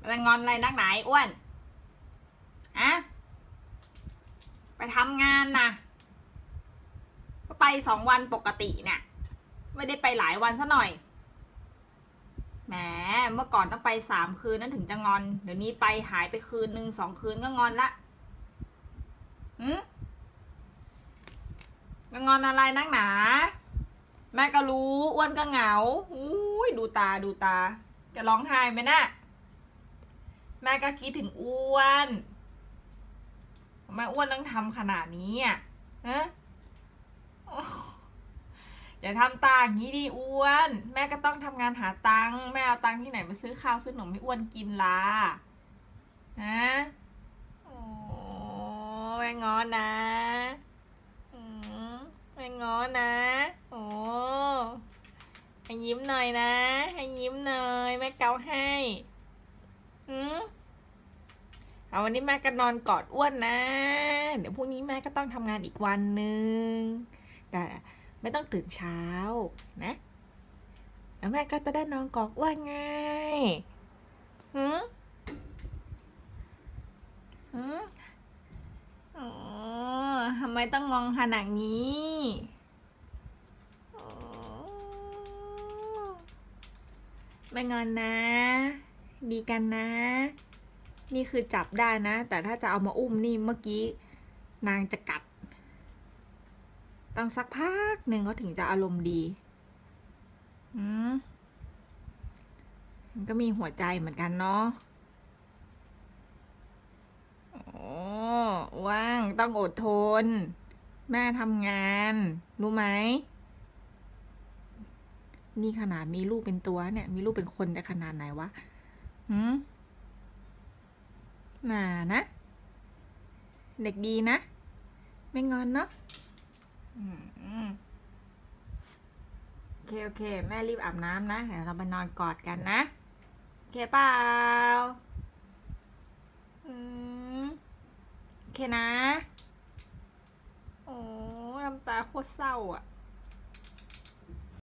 จะงอนอะไรนักไหนอ้วนอะไปทำงานนะก็ไป2 วันปกติเนี่ยไม่ได้ไปหลายวันซะหน่อยแหมเมื่อก่อนต้องไป3 คืนนั้นถึงจะงอนเดี๋ยวนี้ไปหายไปคืนนึง2 คืนก็งอนละก็งอนอะไรนักหนาแม่ก็รู้อ้วนก็เหงาอุ้ยดูตาจะร้องไห้ไหมนะแม่ก็คิดถึงอ้วนทำไมอ้วนต้องทำขนาดนี้อ่ะฮะอย่าทำตาอย่างนี้ดิอ้วนแม่ก็ต้องทำงานหาตังค์แม่เอาตังค์ที่ไหนมาซื้อข้าวซื้อขนมให้อ้วนกินล่ะฮะโอ้แม่ง้อนะแม่ง้อนะโอ้ให้ยิ้มหน่อยนะให้ยิ้มหน่อยแม่เกาให้เอาวันนี้แม่ก็นอนกอดอ้วนนะเดี๋ยวพรุ่งนี้แม่ก็ต้องทำงานอีกวันหนึ่งแต่ไม่ต้องตื่นเช้านะแล้วแม่ก็จะได้นอนกอดอ้วนไงทำไมต้องงองขนาดนี้ไม่งอนนะดีกันนะนี่คือจับได้นะแต่ถ้าจะเอามาอุ้มนี่เมื่อกี้นางจะกัดต้องสักพักหนึ่งเขาถึงจะอารมณ์ดีมันก็มีหัวใจเหมือนกันเนาะว่างต้องอดทนแม่ทำงานรู้ไหมนี่ขนาดมีลูกเป็นตัวเนี่ยมีลูกเป็นคนแต่ขนาดไหนวะน่านะเด็กดีนะไม่งอนเนาะโอเคแม่รีบอาบน้ำนะเดี๋ยวเราไปนอนกอดกันนะโอเคเปล่าโอเคนะโอ้น้ำตาโคตรเศร้าอ่ะ